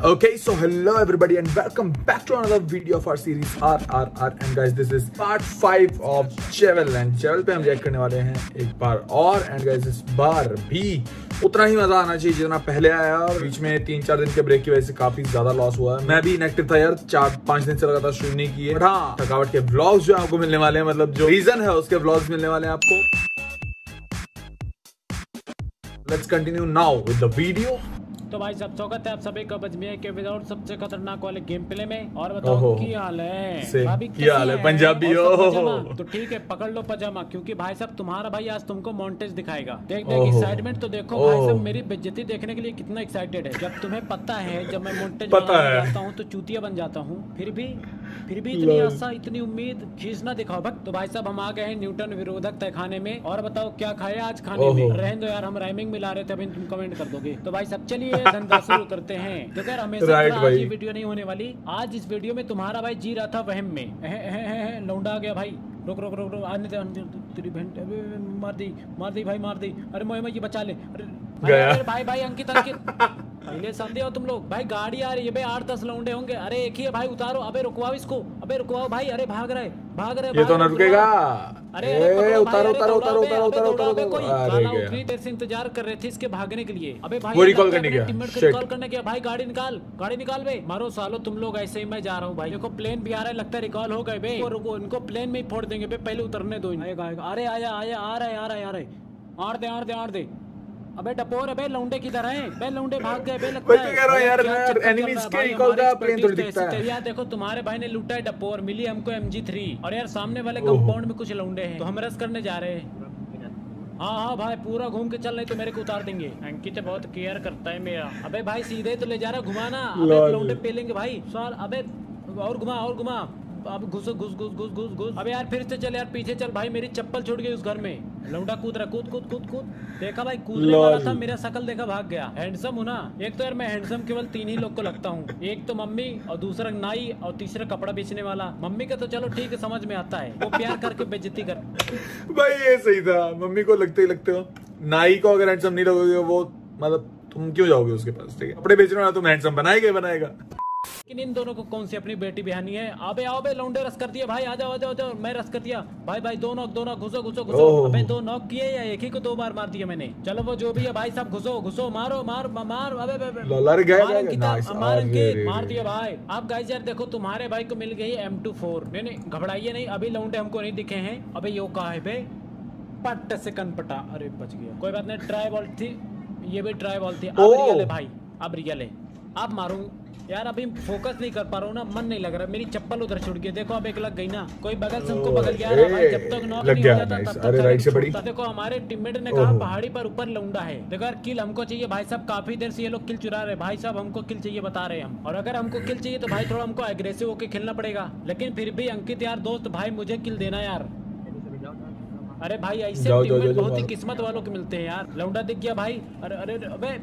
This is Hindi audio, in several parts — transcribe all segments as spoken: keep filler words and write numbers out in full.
Okay, so hello everybody and welcome back to another video of our series R R R and guys this is part five of Chevel and Chevel पे हम रिएक्ट करने वाले हैं एक बार और and guys इस बार भी उतना ही मजा आना चाहिए जितना पहले आया और बीच में तीन चार दिन के ब्रेक की वजह से काफी ज्यादा लॉस हुआ है। मैं भी इनएक्टिव था यार, चार पांच दिन से लगातार स्ट्रीम नहीं किए। हाँ, थकावट के व्लॉग्स जो आपको मिलने वाले हैं, मतलब जो रीजन है उसके व्लॉग्स मिलने वाले हैं आपको। Let's continue now with the video. तो भाई सब स्वागत है आप सभी का बजमिया के विदाउट सबसे खतरनाक वाले गेम प्ले में। और बताओ की हाल है भाभी, क्या हाल है पंजाबी हो? तो ठीक है पकड़ लो पजामा, क्योंकि भाई साहब तुम्हारा भाई आज तुमको मॉन्टेज दिखाएगा। देख देख एक्साइटमेंट तो देखो भाई साहब, मेरी बेइज्जती देखने के लिए कितना एक्साइटेड है। जब तुम्हें पता है जब मैं मॉन्टेज बनाता हूँ तो चूतिया बन जाता हूँ, फिर भी फिर भी इतनी आशा इतनी उम्मीद खींच ना दिखाओ भक्त। तो भाई साहब हम आ गए हैं न्यूटन विरोधक तहखाने में। और बताओ क्या खाया आज खाने में? रहने दो यार, हम राइमिंग मिला रहे थे, अभी तुम कमेंट कर दोगे। तो भाई साहब चलिए धंधा शुरू करते हैं। तो खैर हमेशा आज ये वीडियो नहीं होने वाली। आज इस वीडियो में तुम्हारा भाई जी रहा था वहम में। लौंडा आ गया भाई, रुक रुक रुक रुक आने दे, तेरी बहन मार दी मार दी भाई मार दी। अरे मोए ये बचा ले। अरे भाई भाई अंकित अंकित पहले समझे हो तुम लोग। भाई गाड़ी आ रही है भाई, आठ दस लौंडे होंगे। अरे एक ही है भाई, उतारो। अबे रुकवाओ इसको, अबे रुकवाओ भाई। अरे भाग रहे भाग रहे, ये तो ना रुकेगा। अरे उतारो उतारो उतारो उतारो उतारो उतारो। उतरी देर से इंतजार कर रहे थे इसके भागने के लिए। अबे भाई वो रिकॉल करने गया, रिकॉल करने गया भाई। गाड़ी निकाल गाड़ी निकाल बे, मारो सालो तुम लोग ऐसे ही। मैं जा रहा हूँ भाई, देखो प्लेन भी आ रहा है, लगता है रिकॉल हो गए बे। रुको इनको प्लेन में ही फोड़ देंगे बे, पहले उतरने दो। अरे आया आया आ रहा है आ रहा है आ रहा है। आड़ दे आड़ दे आड़ दे। अबे डपोर अबे लौंडे किधर हैं? बे लौंडे भाग गए बे, लगता है। कह रहा है यार यार एनिमीज के रिकॉल का प्लेन थोड़ी दिखता है यार। देखो तुम्हारे भाई ने लूटा है डपोर, मिली हमको एम जी थ्री। और यार सामने वाले कंपाउंड में कुछ लौंडे हैं, तो हम रस करने जा रहे हैं। हाँ हाँ भाई पूरा घूम के चल, नहीं तो मेरे को उतार देंगे। अंकित बहुत केयर करता है मेरा। अबे भाई सीधे तो ले जा रहा, घुमाना। अबे लौंडे पेलेंगे भाई सवाल। अबे और घुमा और घुमा। अब घुस घुस घुस घुस घुस घुस। अबे यार फिर से चल यार, पीछे चल भाई, मेरी चप्पल छूट गई उस घर में। लौंडा कूद रहा, कूद कूद कूद कूद। देखा भाई कूदने वाला था, मेरा शकल देखा भाग गया। हैंडसम हूँ ना। एक तो यार मैं हैंडसम केवल तीन ही लोग को लगता हूँ, एक तो मम्मी और दूसरा नाई और तीसरा कपड़ा बेचने वाला। मम्मी का तो चलो ठीक है समझ में आता है, वो प्यार करके बेइज्जती कर। भाई ये सही था, मम्मी को लगते ही लगते हो। नाई को अगर हैंडसम नहीं लगोगे वो मतलब तुम क्यों जाओगे उसके पास? ठीक है कपड़े बेचने वाला तुम हैंडसम बनाएगा बनाएगा। लेकिन इन दोनों को कौन सी अपनी बेटी बिहानी है? अबे आओ बे लौंडे, रस कर दिया भाई। आ जाओ आ जाओ आ जाओ, मैं रस कर दिया भाई। भाई दो नॉक दो नॉक, घुसो घुसो घुसो। अबे दो नॉक किए या एक ही को दो बार मार दिया मैंने? चलो वो जो भी है भाई साहब, घुसो घुसो, मारो मार मार। अबे लड़ गया मार दिया भाई। अब गाइस यार देखो तुम्हारे भाई को मिल गई एम टू फोर। नहीं नहीं घबराइए नहीं, अभी लौंडे हमको नहीं दिखे हैं। अबे यो कहा है बे, पट से कन पटा। अरे बच गया, कोई बात नहीं। ट्राई बॉल थी, ये भी ट्राई बॉल थी। अब रियल है भाई, अब रियल है। अब मारूं यार, अभी फोकस नहीं कर पा रहा हूँ ना, मन नहीं लग रहा। मेरी चप्पल उधर छूट गई, देखो अब एक लग गई ना। कोई बगल से हमको बगल गया भाई, जब तक नॉक नहीं हो जाता तब तक राइट से बड़ी। देखो हमारे टीममेट ने कहा पहाड़ी पर ऊपर लौंडा है। देखो यार किल हमको चाहिए भाई साहब, काफी देर से ये लोग किल चुरा रहे भाई साहब। हमको किल चाहिए बता रहे हैं हम, और अगर हमको किल चाहिए तो भाई थोड़ा हमको एग्रेसिव होकर खेलना पड़ेगा। लेकिन फिर भी अंकित यार दोस्त भाई मुझे किल देना यार। अरे भाई ऐसे टीममेट बहुत ही किस्मत वालों के मिलते हैं यार। लौंडा दिख गया भाई। अरे अरे अबे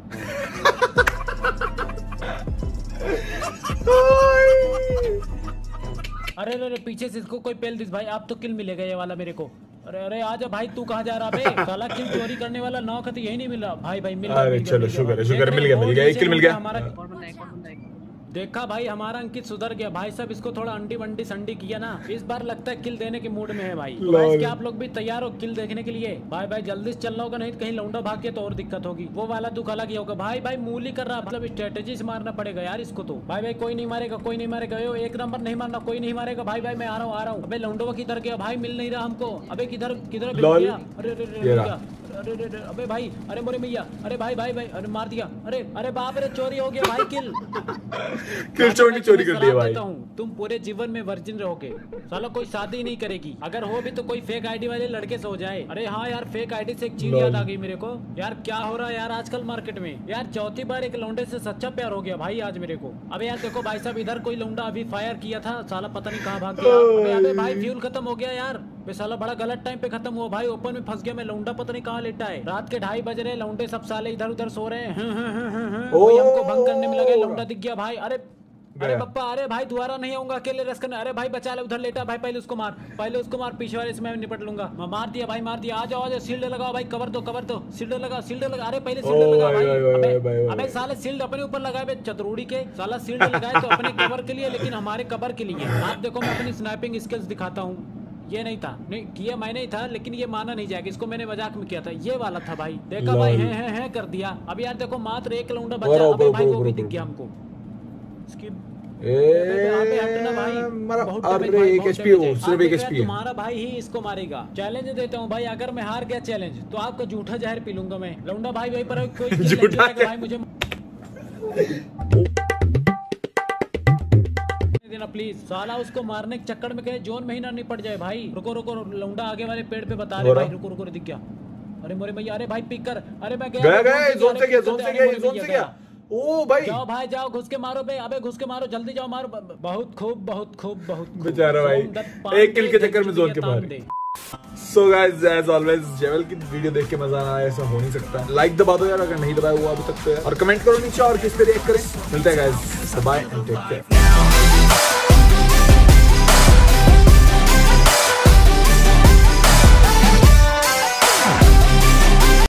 अरे अरे पीछे से इसको कोई पेल दिस भाई, आप तो किल मिलेगा ये वाला मेरे को। अरे अरे आजा भाई, तू कहाँ जा रहा बे? साला किल चोरी करने वाला नौ का तो यही नहीं मिल रहा भाई। भाई मिल अरे चलो शुक्र है शुक्र मिल गया मिल गया, एक किल मिल गया। देखा भाई हमारा अंकित सुधर गया भाई साहब, इसको थोड़ा अंडी वंडी संडी किया ना, इस बार लगता है किल देने के मूड में है भाई। तो भाई क्या आप लोग भी तैयार हो किल देखने के लिए? भाई भाई जल्दी से चलना होगा, नहीं तो कहीं लौंडा भाग के तो और दिक्कत होगी। वो वाला दुख अलग ही होगा भाई। भाई मूली कर रहा, मतलब स्ट्रेटेजी से मारना पड़ेगा यार इसको तो। भाई भाई कोई नहीं मारेगा कोई नहीं मारेगा, एक नंबर नहीं मारना, कोई नहीं मारेगा भाई। भाई मैं आ रहा हूँ आ रहा हूँ। अबे लौंडो किधर गया भाई? मिल नहीं रहा हमको। अबे किधर किधर गया? अरे अरे अरे अबे भाई, अरे मोरे भैया, अरे भाई भाई भाई, अरे मार दिया। अरे अरे बाप रे चोरी हो गया भाई। किल किल चोरी चोरी कर दिया भाई। तुम पूरे जीवन में वर्जिन रहोगे साला, कोई शादी नहीं करेगी। अगर हो भी तो कोई फेक आईडी वाले लड़के से हो जाए। अरे हाँ यार फेक आईडी से एक चीज याद आ गई मेरे को यार। क्या हो रहा है यार आजकल मार्केट में यार? चौथी बार एक लौंडे से सच्चा प्यार हो गया भाई आज मेरे को। अबे यार देखो भाई साहब, इधर कोई लौंडा अभी फायर किया था, साला पता नहीं कहाँ भाग गया। अबे भाई फ्यूल खत्म हो गया यार, साला बड़ा गलत टाइम पे खत्म हुआ भाई। ओपन में फंस गया मैं, लौंडा पता नहीं कहाँ लेटा है। रात के ढाई बज रहे, लौंडे सब साले इधर उधर सो रहे हैं। हमको भंग करने में लगे, लौंडा दिख गया भाई। अरे अरे पप्पा, अरे भाई दोबारा नहीं आऊंगा अकेले रेस करने। अरे भाई बचा ले, उधर लेटा भाई, पहले उसको मार, पहले उसको मार, पीछे वाले से मैं निपट लूंगा। मार दिया भाई, मार दिया। आ जाओ आ जाओ, शील्ड लगाओ भाई, कवर दो कवर दो, शील्ड लगा शील्ड लगा। अरे पहले शील्ड लगा भाई। अबे साले शील्ड अपने ऊपर लगाए चतुरूड़ी के, साला शील्ड लगाए तो अपने कवर के लिए, लेकिन हमारे कवर के लिए। आप देखो मैं अपनी स्नाइपिंग स्किल्स दिखाता हूँ। ये नहीं था, नहीं किया मैंने ही था, लेकिन ये माना नहीं जाएगा, इसको मैंने मजाक में किया था। ये वाला था भाई, देखा भाई, है है है कर दिया। अब यार देखो मात्र एक लौंडा बचा। अबे भाई वो भी दिख गया हमको। तुम्हारा भाई ही इसको मारेगा। चैलेंज देता हूँ भाई, अगर मैं हार गया चैलेंज तो आपका जूठा जहर पी लूंगा मैं। लौंडा भाई वही पर कोई भाई मुझे देना प्लीज। साला उसको मारने के चक्कर में कहे जोन में ही ना निपट जाए भाई। रुको रुको, लौंडा आगे वाले पेड़ पे बता रहे भाई। रुको रुको, दिख गया। अरे मोरे भैया, अरे भाई पिक कर। अरे मैं गया गया जोन से गया, जोन से गया, जोन से गया। ओ भाई जाओ भाई जाओ, घुस के मारो बे। अबे घुस के मारो, जल्दी जाओ मारो। बहुत खूब बहुत खूब बहुत खूब। बेचारा भाई एक किल के चक्कर में जोन के मारे। सो गाइस एज ऑलवेज जेवल की वीडियो देख के मजा आया, ऐसा हो नहीं सकता। लाइक दबा दो यार अगर नहीं दबाया हुआ अभी तक तो, और कमेंट करो नीचे और किस पे रिएक्ट करें। मिलते हैं guys, bye and take care.